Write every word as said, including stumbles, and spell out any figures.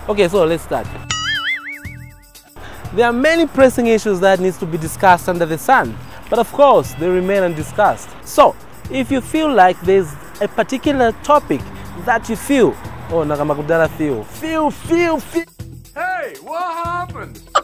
Okay, so let's start. There are many pressing issues that needs to be discussed under the sun, but of course they remain undiscussed. So if you feel like there's a particular topic that you feel, oh, nakamakudala feel, feel, feel, feel. Hey, what happened?